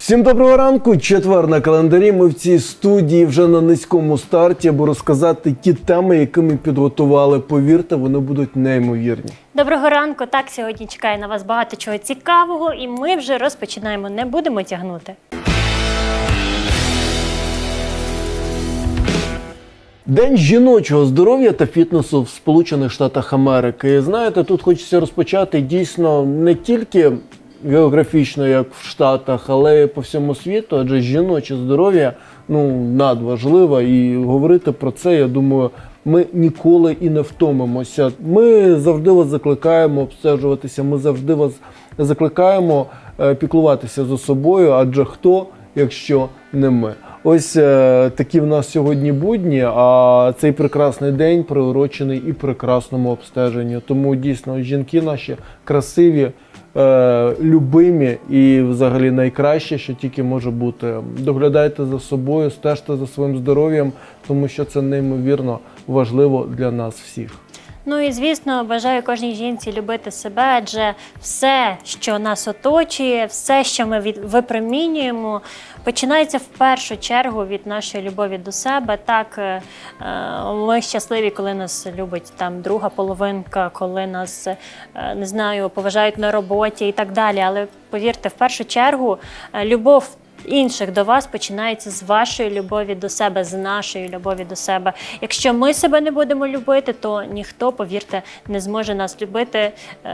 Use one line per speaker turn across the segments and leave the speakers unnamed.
Всім доброго ранку, четвер на календарі. Ми в цій студії вже на низькому старті, аби розказати ті теми, які ми підготували. Повірте, вони будуть неймовірні.
Доброго ранку, так, сьогодні чекає на вас багато чого цікавого і ми вже розпочинаємо, не будемо тягнути.
День жіночого здоров'я та фітнесу в Сполучених Штатах Америки. І знаєте, тут хочеться розпочати дійсно не тільки географічно, як в Штатах, але й по всьому світу, адже жіноче здоров'я надважливо, і говорити про це, я думаю, ми ніколи і не втомимося. Ми завжди вас закликаємо обстежуватися, ми завжди вас закликаємо піклуватися за собою, адже хто, якщо не ми. Ось такі в нас сьогодні будні, а цей прекрасний день приурочений і прекрасному обстеженню. Тому дійсно жінки наші красиві, любимі і взагалі найкраще, що тільки може бути. Доглядайте за собою, стежте за своїм здоров'ям, тому що це неймовірно важливо для нас всіх.
Ну і, звісно, бажаю кожній жінці любити себе, адже все, що нас оточує, все, що ми випромінюємо, починається в першу чергу від нашої любові до себе. Так, ми щасливі, коли нас любить там друга половинка, коли нас, не знаю, поважають на роботі і так далі. Але повірте, в першу чергу любов інших до вас починається з вашої любові до себе, з нашої любові до себе. Якщо ми себе не будемо любити, то ніхто, повірте, не зможе нас любити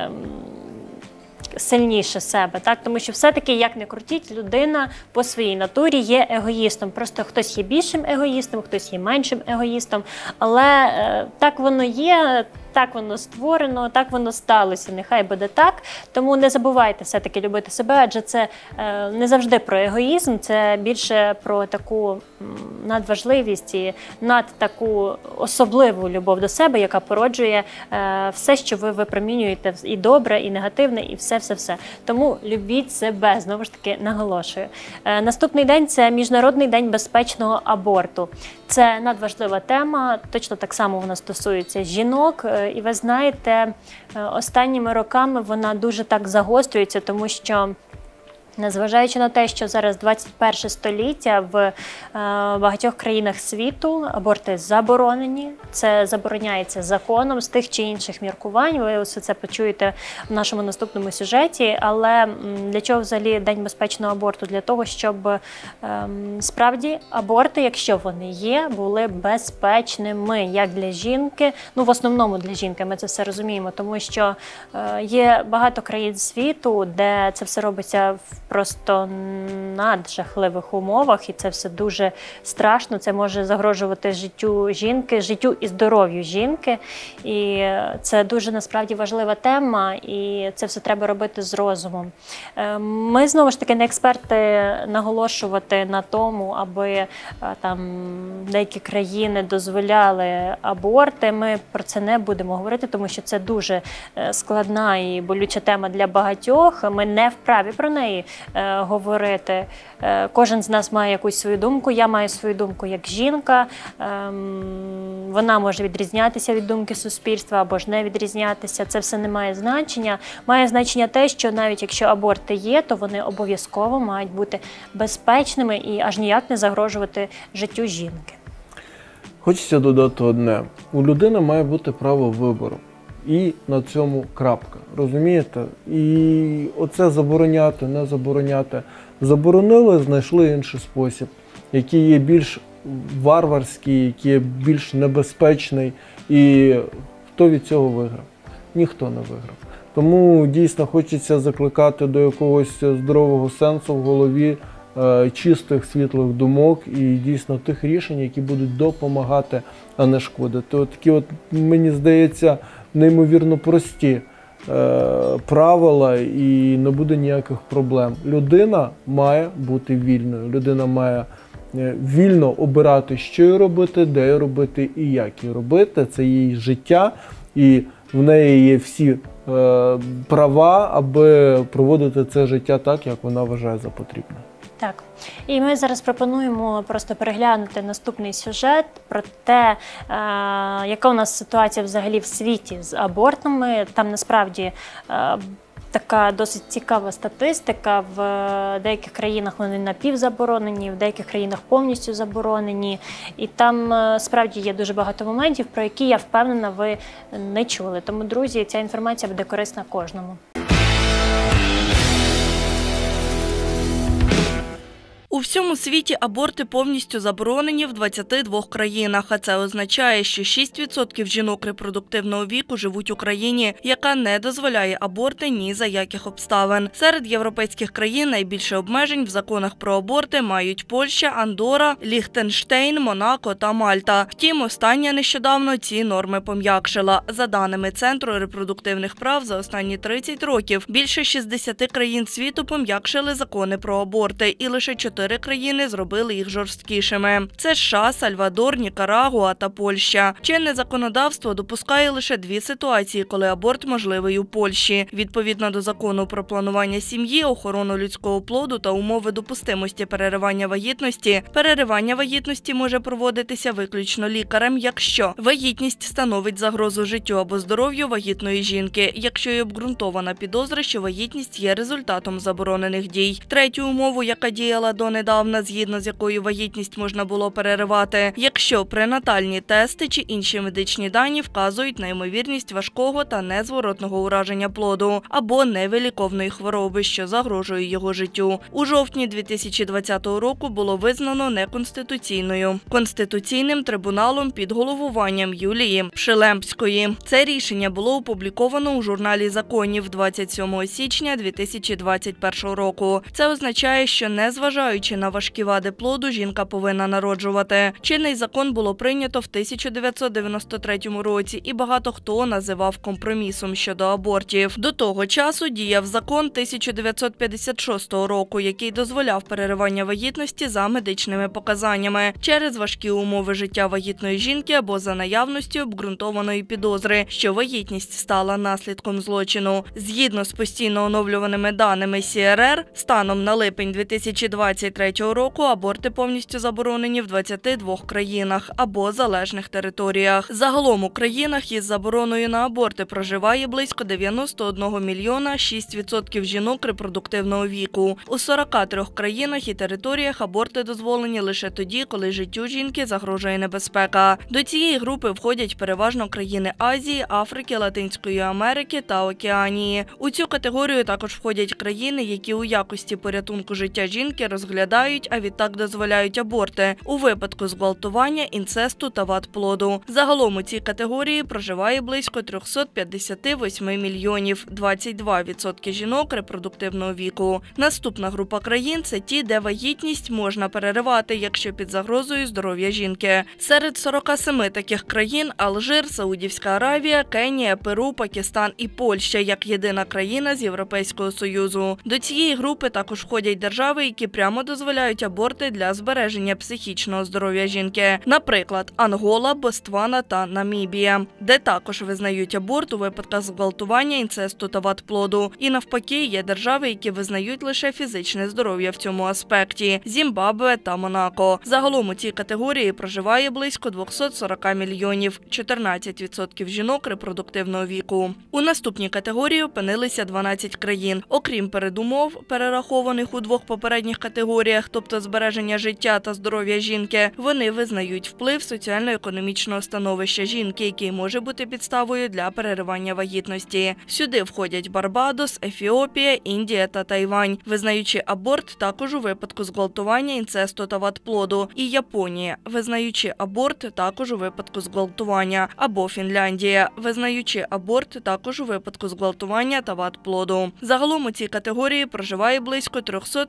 сильніше себе, так? Тому що все-таки, як не крутіть, людина по своїй натурі є егоїстом. Просто хтось є більшим егоїстом, хтось є меншим егоїстом, але так воно є, так воно створено, так воно сталося, нехай буде так. Тому не забувайте все-таки любити себе, адже це не завжди про егоїзм, це більше про таку надважливість і над таку особливу любов до себе, яка породжує все, що ви випромінюєте, і добре, і негативне, і все-все-все. Тому любіть себе, знову ж таки наголошую. Наступний день – це Міжнародний день безпечного аборту. Це надважлива тема, точно так само вона стосується жінок. І ви знаєте, останніми роками вона дуже так загострюється, тому що, незважаючи на те, що зараз 21 століття, в багатьох країнах світу аборти заборонені, це забороняється законом з тих чи інших міркувань, ви все це почуєте в нашому наступному сюжеті, але для чого взагалі День безпечного аборту? Для того, щоб справді аборти, якщо вони є, були безпечними, як для жінки, в основному для жінки, ми це все розуміємо, тому що є багато країн світу, де це все робиться в просто наджахливих умовах, і це все дуже страшно, це може загрожувати життю жінки, життю і здоров'ю жінки, і це дуже насправді важлива тема, і це все треба робити з розумом. Ми, знову ж таки, не експерти наголошувати на тому, аби там деякі країни дозволяли аборти, ми про це не будемо говорити, тому що це дуже складна і болюча тема для багатьох, ми не вправі про неї говорити. Кожен з нас має якусь свою думку, я маю свою думку як жінка, вона може відрізнятися від думки суспільства або ж не відрізнятися, це все не має значення. Має значення те, що навіть якщо аборти є, то вони обов'язково мають бути безпечними і аж ніяк не загрожувати життю жінки.
Хочеться додати одне. У людини має бути право вибору. І на цьому крапка. Розумієте? І оце забороняти, не забороняти. Заборонили, знайшли інший спосіб, який є більш варварський, який є більш небезпечний. І хто від цього виграв? Ніхто не виграв. Тому дійсно хочеться закликати до якогось здорового сенсу в голові, чистих, світлих думок і дійсно тих рішень, які будуть допомагати, а не шкодити. От такі, мені здається, неймовірно прості правила і не буде ніяких проблем. Людина має бути вільною, людина має вільно обирати, що їй робити, де їй робити і як їй робити. Це її життя і в неї є всі права, аби проводити це життя так, як вона вважає за потрібне.
Так. І ми зараз пропонуємо просто переглянути наступний сюжет про те, яка у нас ситуація взагалі в світі з абортами. Там насправді така досить цікава статистика. В деяких країнах вони напівзаборонені, в деяких країнах повністю заборонені. І там справді є дуже багато моментів, про які, я впевнена, ви не чули. Тому, друзі, ця інформація буде корисна кожному.
У всьому світі аборти повністю заборонені в 22 країнах, а це означає, що 6% жінок репродуктивного віку живуть у країні, яка не дозволяє аборти ні за яких обставин. Серед європейських країн найбільше обмежень в законах про аборти мають Польща, Андорра, Ліхтенштейн, Монако та Мальта. Втім, остання нещодавно ці норми пом'якшила. За даними Центру репродуктивних прав, за останні 30 років більше 60 країн світу пом'якшили закони про аборти, і лише 4 країни зробили їх жорсткішими. Це США, Сальвадор, Нікарагуа та Польща. Чинне законодавство допускає лише 2 ситуації, коли аборт можливий у Польщі. Відповідно до закону про планування сім'ї, охорону людського плоду та умови допустимості переривання вагітності може проводитися виключно лікарем, якщо вагітність становить загрозу життю або здоров'ю вагітної жінки, якщо є обґрунтована підозра, що вагітність є результатом заборонених дій. Третю умову, яка діяла донедавна, згідно з якою вагітність можна було переривати, якщо пренатальні тести чи інші медичні дані вказують на ймовірність важкого та незворотного ураження плоду або невиліковної хвороби, що загрожує його життю. У жовтні 2020 року було визнано неконституційною Конституційним трибуналом під головуванням Юлії Пшилемської. Це рішення було опубліковано у журналі законів 27 січня 2021 року. Це означає, що незважаючи на важкі вади плоду, жінка повинна народжувати. Чинний закон було прийнято в 1993 році, і багато хто називав компромісом щодо абортів. До того часу діяв закон 1956 року, який дозволяв переривання вагітності за медичними показаннями через важкі умови життя вагітної жінки або за наявності обґрунтованої підозри, що вагітність стала наслідком злочину. Згідно з постійно оновлюваними даними СРР, станом на липень 2023 року аборти повністю заборонені в 22 країнах або залежних територіях. Загалом у країнах із забороною на аборти проживає близько 91 мільйона 6% жінок репродуктивного віку. У 43 країнах і територіях аборти дозволені лише тоді, коли життю жінки загрожує небезпека. До цієї групи входять переважно країни Азії, Африки, Латинської Америки та Океанії. У цю категорію також входять країни, які у якості порятунку життя жінки розглядають, а відтак дозволяють аборти у випадку зґвалтування, інцесту та вад плоду. Загалом у цій категорії проживає близько 358 мільйонів, 22% жінок репродуктивного віку. Наступна група країн – це ті, де вагітність можна переривати, якщо під загрозою здоров'я жінки. Серед 47 таких країн – Алжир, Саудівська Аравія, Кенія, Перу, Пакистан і Польща, як єдина країна з Європейського Союзу. До цієї групи також входять держави, які прямо дозволяють аборти для збереження психічного здоров'я жінки. Наприклад, Ангола, Боцвана та Намібія, де також визнають аборт у випадках зґвалтування, інцесту та вад плоду. І навпаки, є держави, які визнають лише фізичне здоров'я в цьому аспекті – Зімбабве та Монако. Загалом у цій категорії проживає близько 240 мільйонів, 14% жінок репродуктивного віку. У наступній категорії опинилися 12 країн. Окрім передумов, перерахованих у 2 попередніх категоріях, тобто збереження життя та здоров'я жінки, вони визнають вплив соціально-економічного становища жінки, який може бути підставою для переривання вагітності. Сюди входять Барбадос, Ефіопія, Індія та Тайвань, визнаючи аборт також у випадку зґвалтування, інцесту та вад плоду, і Японія, визнаючи аборт також у випадку зґвалтування, або Фінляндія, визнаючи аборт також у випадку зґвалтування та вад плоду. Загалом у цій категорії проживає близько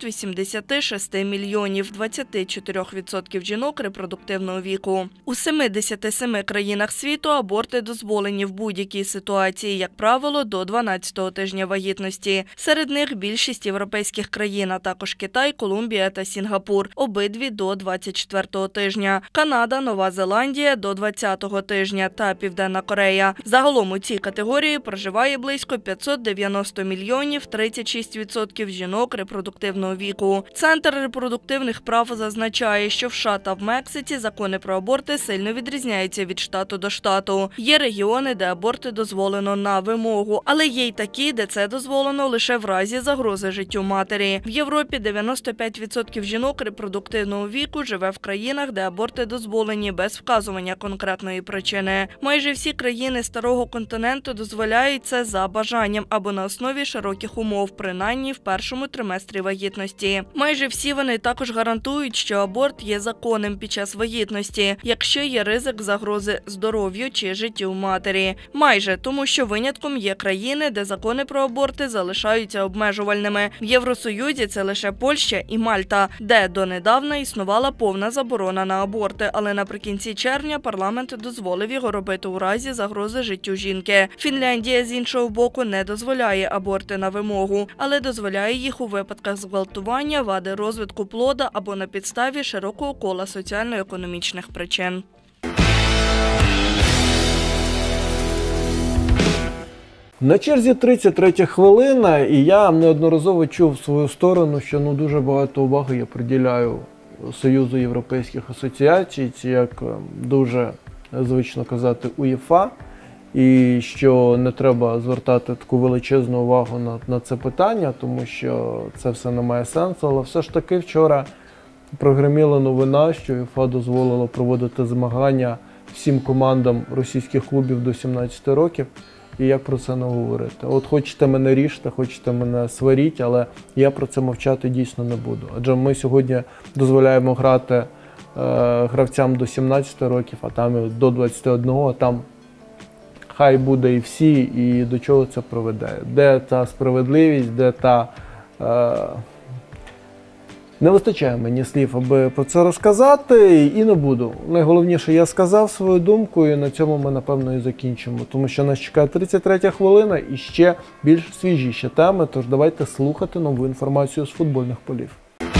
386 мільйонів, 24% жінок репродуктивного віку. У 77 країнах світу аборти дозволені в будь-якій ситуації, як правило, до 12-го тижня вагітності. Серед них більшість європейських країн, а також Китай, Колумбія та Сінгапур, обидві до 24-го тижня. Канада, Нова Зеландія – до 20-го тижня та Південна Корея. Загалом у цій категорії проживає близько 590 мільйонів, 36% жінок репродуктивного віку. Центр Міністр репродуктивних прав зазначає, що в США та в Мексиці закони про аборти сильно відрізняються від штату до штату. Є регіони, де аборти дозволено на вимогу, але є й такі, де це дозволено лише в разі загрози життю матері. В Європі 95% жінок репродуктивного віку живе в країнах, де аборти дозволені без вказування конкретної причини. Майже всі країни Старого континенту дозволяють це за бажанням або на основі широких умов, принаймні в першому триместрі вагітності. Майже всі вони також гарантують, що аборт є законним під час вагітності, якщо є ризик загрози здоров'ю чи життю матері. Майже, тому що винятком є країни, де закони про аборти залишаються обмежувальними. В Євросоюзі це лише Польща і Мальта, де донедавна існувала повна заборона на аборти, але наприкінці червня парламент дозволив його робити у разі загрози життю жінки. Фінляндія, з іншого боку, не дозволяє аборти на вимогу, але дозволяє їх у випадках зґвалтування, вади розвитку плода або на підставі широкого кола соціально-економічних причин.
На черзі 33 хвилина, і я неодноразово чув в свою сторону, що дуже багато уваги я приділяю Союзу Європейських асоціацій, чи як дуже звично казати УЄФА, і що не треба звертати таку величезну увагу на це питання, тому що це все не має сенсу, але все ж таки вчора прогреміла новина, що УЄФА дозволило проводити змагання всім командам російських клубів до 17 років. І як про це не говорити? От хочете мене ріжте, хочете мене сваріть, але я про це мовчати дійсно не буду. Адже ми сьогодні дозволяємо грати гравцям до 17 років, а там і до 21, а там хай буде і всі, і до чого це приведе. Де та справедливість, де та... Не вистачає мені слів, аби про це розказати, і не буду. Найголовніше, я сказав свою думку, і на цьому ми, напевно, і закінчимо. Тому що нас чекає 33 хвилина і ще більш свіжіші теми, тож давайте слухати нову інформацію з футбольних полів.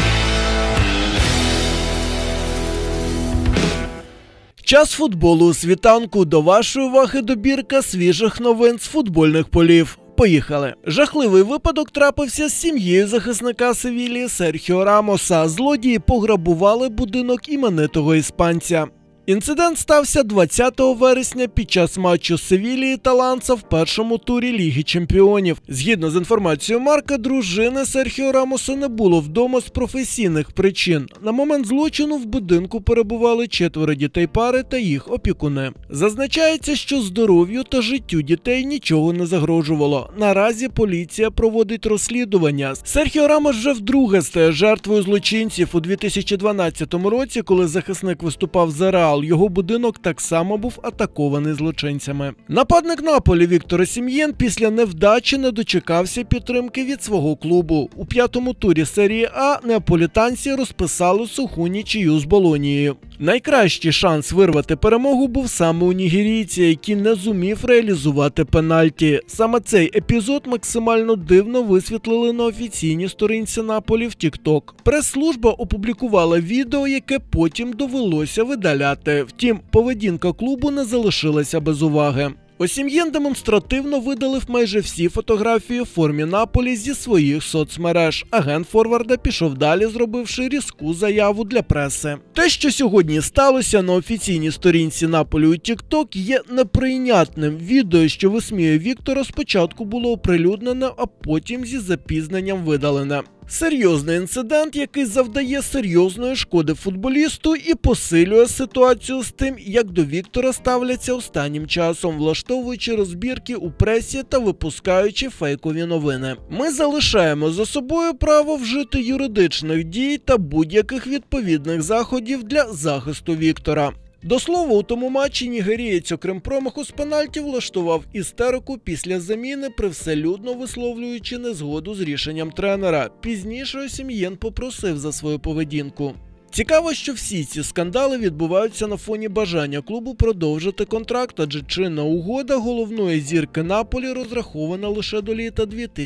Час футболу у світанку. До вашої уваги добірка свіжих новин з футбольних полів. Поїхали. Жахливий випадок трапився з сім'єю захисника Севілії Серхіо Рамоса. Злодії пограбували будинок іменитого іспанця. Інцидент стався 20 вересня під час матчу Севілії та Ланса в першому турі Ліги Чемпіонів. Згідно з інформацією Марка, дружини Серхіо Рамоса не було вдома з професійних причин. На момент злочину в будинку перебували 4 дітей пари та їх опікуни. Зазначається, що здоров'ю та життю дітей нічого не загрожувало. Наразі поліція проводить розслідування. Серхіо Рамос вже вдруге стає жертвою злочинців. У 2012 році, коли захисник виступав за Реал, його будинок так само був атакований злочинцями. Нападник Наполі Віктор Осім'єн після невдачі не дочекався підтримки від свого клубу. У 5-му турі серії А неаполітанці розписали суху нічию з Болонією. Найкращий шанс вирвати перемогу був саме у нігерійця, який не зумів реалізувати пенальті. Саме цей епізод максимально дивно висвітлили на офіційній сторінці Наполі в TikTok. Прес-служба опублікувала відео, яке потім довелося видаляти. Втім, поведінка клубу не залишилася без уваги. Осім'єн демонстративно видалив майже всі фотографії в формі Наполі зі своїх соцмереж. Агент форварда пішов далі, зробивши різку заяву для преси. Те, що сьогодні сталося на офіційній сторінці Наполі у TikTok, є неприйнятним. Відео, що висміює Віктора, спочатку було оприлюднене, а потім зі запізненням видалене. Серйозний інцидент, який завдає серйозної шкоди футболісту і посилює ситуацію з тим, як до Віктора ставляться останнім часом, влаштовуючи розбірки у пресі та випускаючи фейкові новини. Ми залишаємо за собою право вжити юридичних дій та будь-яких відповідних заходів для захисту Віктора. До слова, у тому матчі нігерієць, окрім промаху з пенальті, влаштував істерику після заміни, привселюдно висловлюючи незгоду з рішенням тренера. Пізніше Осім'єн попросив за свою поведінку. Цікаво, що всі ці скандали відбуваються на фоні бажання клубу продовжити контракт, адже чинна угода головної зірки Наполі розрахована лише до літа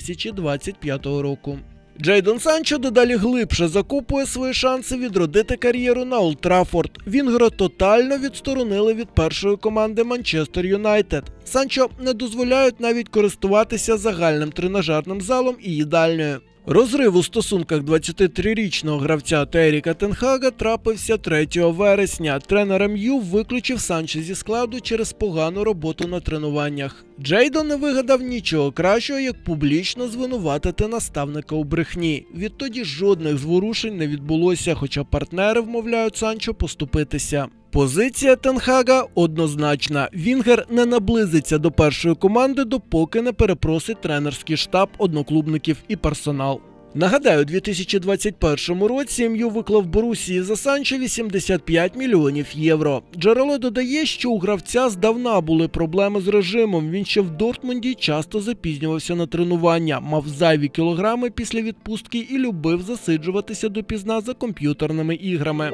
2025 року. Джейдон Санчо дедалі глибше закопує свої шанси відродити кар'єру на Олд Траффорд. Вінгера тотально відсторонили від першої команди Манчестер Юнайтед. Санчо не дозволяють навіть користуватися загальним тренажерним залом і їдальнею. Розрив у стосунках 23-річного гравця та Еріка Тен Хага трапився 3 вересня. Тренер МЮ виключив Санчо зі складу через погану роботу на тренуваннях. Джейдон не вигадав нічого кращого, як публічно звинуватити наставника у брехні. Відтоді жодних зворушень не відбулося, хоча партнери вмовляють Санчо поступитися. Позиція Тен Хага однозначна. Вінгер не наблизиться до першої команди, допоки не перепросить тренерський штаб, одноклубників і персонал. Нагадаю, у 2021 році МЮ виклав Борусії за Санчо 85 мільйонів євро. Джерело додає, що у гравця здавна були проблеми з режимом. Він ще в Дортмунді часто запізнювався на тренування, мав зайві кілограми після відпустки і любив засиджуватися допізна за комп'ютерними іграми.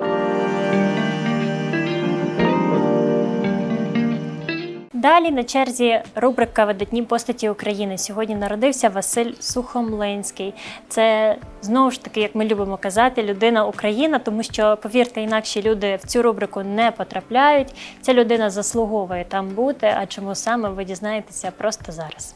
Далі на черзі рубрика «Видатні постаті України». Сьогодні народився Василь Сухомлинський. Це, знову ж таки, як ми любимо казати, людина-Україна, тому що, повірте, інакші люди в цю рубрику не потрапляють. Ця людина заслуговує там бути, а чому саме, ви дізнаєтеся просто зараз.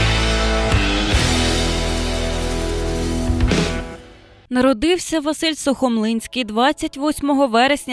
Народився Василь Сухомлинський 28 вересня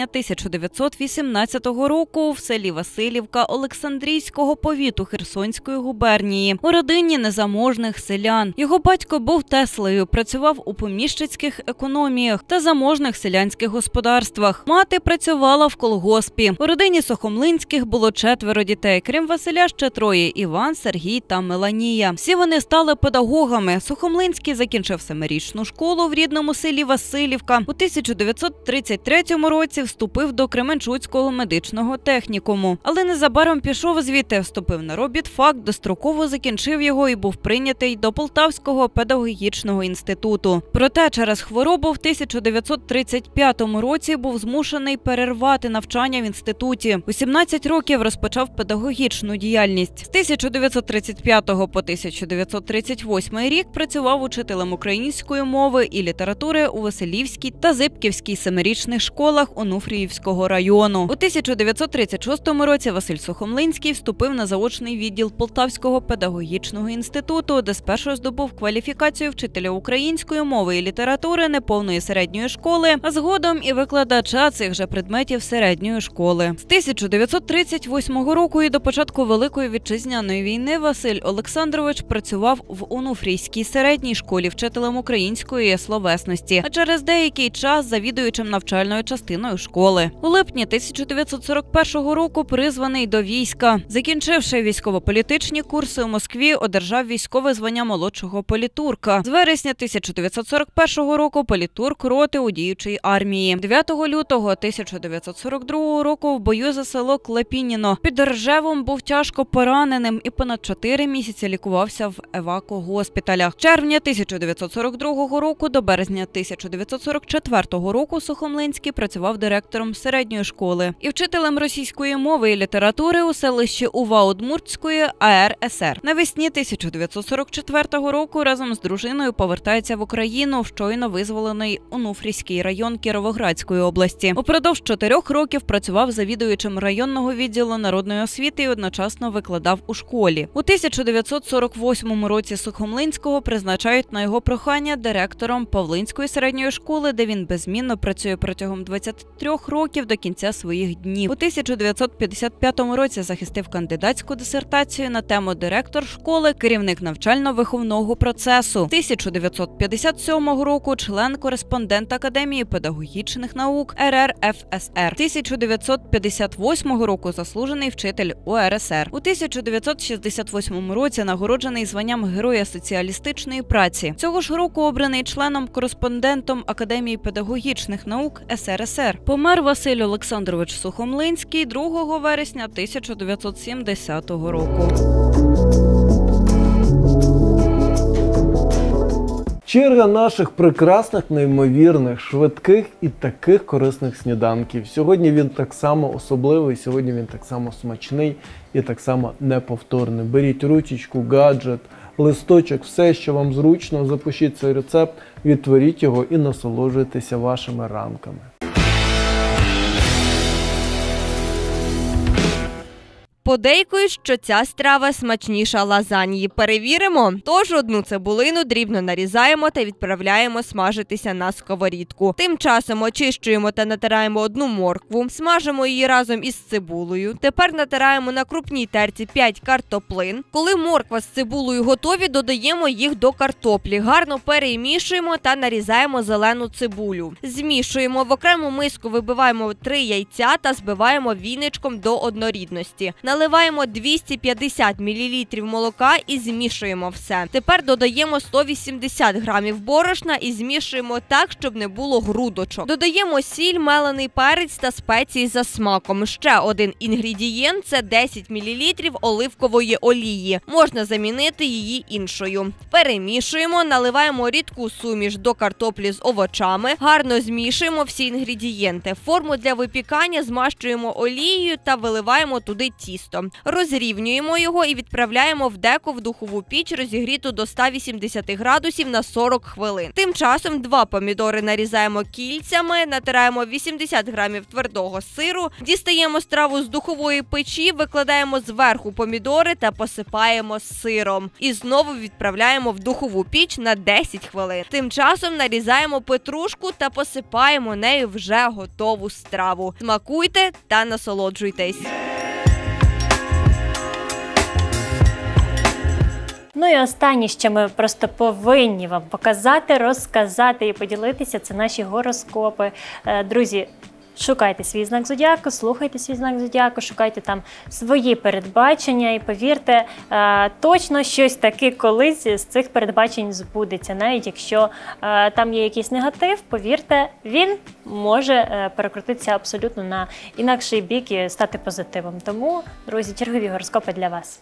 1918 року в селі Василівка Олександрійського повіту Херсонської губернії у родині незаможних селян. Його батько був теслею, працював у поміщицьких економіях та заможних селянських господарствах. Мати працювала в колгоспі. У родині Сухомлинських було 4 дітей, крім Василя ще 3 – Іван, Сергій та Меланія. Всі вони стали педагогами. Сухомлинський закінчив 7-річну школу в рідному селі Василівка. У 1933 році вступив до Кременчуцького медичного технікуму. Але незабаром пішов звідти, вступив на робітфак, достроково закінчив його і був прийнятий до Полтавського педагогічного інституту. Проте через хворобу в 1935 році був змушений перервати навчання в інституті. У 17 років розпочав педагогічну діяльність. З 1935 по 1938 рік працював учителем української мови і літератури у Василівській та Зибківській 7-річних школах Онуфріївського району. У 1936 році Василь Сухомлинський вступив на заочний відділ Полтавського педагогічного інституту, де спершу здобув кваліфікацію вчителя української мови і літератури неповної середньої школи, а згодом і викладача цих же предметів середньої школи. З 1938 року і до початку Великої вітчизняної війни Василь Олександрович працював в Онуфрійській середній школі вчителем української словесності, а через деякий час завідуючим навчальною частиною школи. У липні 1941 року призваний до війська. Закінчивши військово-політичні курси у Москві, одержав військове звання молодшого політурка. З вересня 1941 року політурк роти у діючій армії. 9 лютого 1942 року в бою за село Клепініно під Ржевом був тяжко пораненим і понад 4 місяці лікувався в евакогоспіталях. З червня 1942 року до березня 1944 року Сухомлинський працював директором середньої школи і вчителем російської мови і літератури у селищі Ува Удмуртської АРСР. Навесні 1944 року разом з дружиною повертається в Україну в щойно визволений Онуфрійський район Кіровоградської області. Упродовж 4 років працював завідуючим районного відділу народної освіти і одночасно викладав у школі. У 1948 році Сухомлинського призначають на його прохання директором Павлинської середньої школи, де він беззмінно працює протягом 23 років до кінця своїх днів. У 1955 році захистив кандидатську дисертацію на тему «Директор школи, керівник навчально-виховного процесу». З 1957 року член-кореспондент Академії педагогічних наук РРФСР. 1958 року заслужений вчитель УРСР. У 1968 році нагороджений званням Героя соціалістичної праці. Цього ж року обраний членом-кореспондентом Академії педагогічних наук СРСР. Помер Василь Олександрович Сухомлинський 2 вересня 1970 року.
Черга наших прекрасних, неймовірних, швидких і таких корисних сніданків. Сьогодні він так само особливий, сьогодні він так само смачний і так само неповторний. Беріть ручечку, гаджет, листочок, все, що вам зручно, запишіть цей рецепт, відтворіть його і насолоджуйтеся вашими ранками.
Подейкують, що ця страва смачніша лазаньї. Перевіримо? Тож одну цибулину дрібно нарізаємо та відправляємо смажитися на сковорідку. Тим часом очищуємо та натираємо одну моркву, смажимо її разом із цибулею. Тепер натираємо на крупній терці 5 картоплин. Коли морква з цибулею готові, додаємо їх до картоплі. Гарно перемішуємо та нарізаємо зелену цибулю. Змішуємо. В окрему миску вибиваємо 3 яйця та збиваємо віничком до однорідності. Наливаємо 250 мл молока і змішуємо все. Тепер додаємо 180 грамів борошна і змішуємо так, щоб не було грудочок. Додаємо сіль, мелений перець та спеції за смаком. Ще один інгредієнт – це 10 мл оливкової олії. Можна замінити її іншою. Перемішуємо, наливаємо рідку суміш до картоплі з овочами, гарно змішуємо всі інгредієнти. Форму для випікання змащуємо олією та виливаємо туди тісто. Розрівнюємо його і відправляємо в деко в духову піч, розігріту до 180 градусів на 40 хвилин. Тим часом 2 помідори нарізаємо кільцями, натираємо 80 грамів твердого сиру, дістаємо страву з духової печі, викладаємо зверху помідори та посипаємо сиром. І знову відправляємо в духову піч на 10 хвилин. Тим часом нарізаємо петрушку та посипаємо нею вже готову страву. Смакуйте та насолоджуйтесь!
Ну і останнє, що ми просто повинні вам показати, розказати і поділитися, це наші гороскопи. Друзі, шукайте свій знак зодіаку, слухайте свій знак зодіаку, шукайте там свої передбачення і повірте, точно щось таке колись з цих передбачень збудеться. Навіть якщо там є якийсь негатив, повірте, він може перекрутитися абсолютно на інакший бік і стати позитивом. Тому, друзі, чергові гороскопи для вас.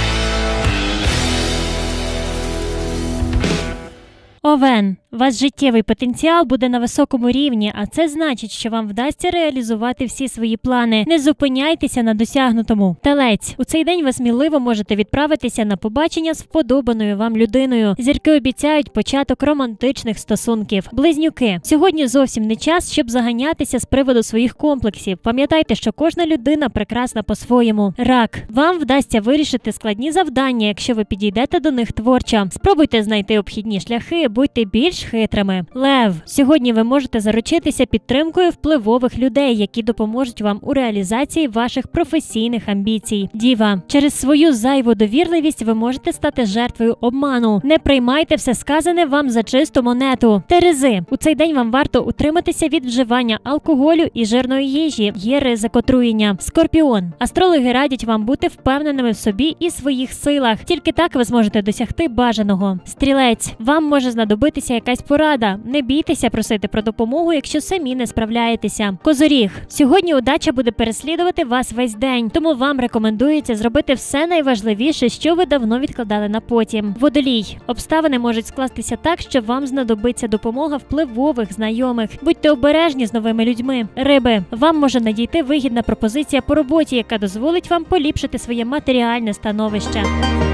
Овен. Ваш життєвий потенціал буде на високому рівні, а це значить, що вам вдасться реалізувати всі свої плани. Не зупиняйтеся на досягнутому. Телець. У цей день ви сміливо можете відправитися на побачення з вподобаною вам людиною. Зірки обіцяють початок романтичних стосунків. Близнюки. Сьогодні зовсім не час, щоб заганятися з приводу своїх комплексів. Пам'ятайте, що кожна людина прекрасна по-своєму. Рак. Вам вдасться вирішити складні завдання, якщо ви підійдете до них творчо. Спробуйте знайти обхідні шляхи, будьте більш хитрими. Лев. Сьогодні ви можете заручитися підтримкою впливових людей, які допоможуть вам у реалізації ваших професійних амбіцій. Діва. Через свою зайву довірливість ви можете стати жертвою обману. Не приймайте все сказане вам за чисту монету. Терези. У цей день вам варто утриматися від вживання алкоголю і жирної їжі. Є ризик отруєння. Скорпіон. Астрологи радять вам бути впевненими в собі і своїх силах. Тільки так ви зможете досягти бажаного. Стрілець. Вам може знадобитися якась порада. Не бійтеся просити про допомогу, якщо самі не справляєтеся. Козоріг. Сьогодні удача буде переслідувати вас весь день, тому вам рекомендується зробити все найважливіше, що ви давно відкладали на потім. Водолій. Обставини можуть скластися так, що вам знадобиться допомога впливових знайомих. Будьте обережні з новими людьми. Риби. Вам може надійти вигідна пропозиція по роботі, яка дозволить вам поліпшити своє матеріальне становище.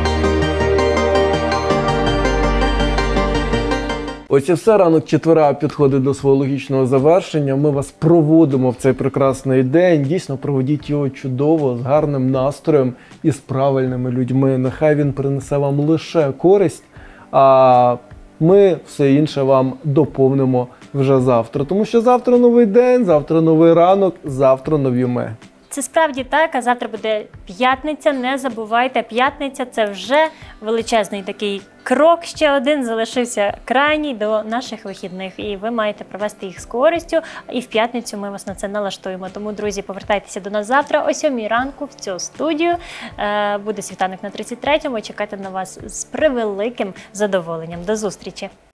Ось і все, ранок четверга підходить до свого логічного завершення. Ми вас проводимо в цей прекрасний день. Дійсно, проведіть його чудово, з гарним настроєм і з правильними людьми. Нехай він принесе вам лише користь, а ми все інше вам доповнимо вже завтра. Тому що завтра новий день, завтра новий ранок, завтра нові ми.
Це справді так, а завтра буде п'ятниця, не забувайте, п'ятниця – це вже величезний такий крок, ще один залишився крайній до наших вихідних, і ви маєте провести їх з користю, і в п'ятницю ми вас на це налаштуємо. Тому, друзі, повертайтеся до нас завтра о 7 ранку в цю студію. Буде світанок на 33-му, чекати на вас з превеликим задоволенням. До зустрічі!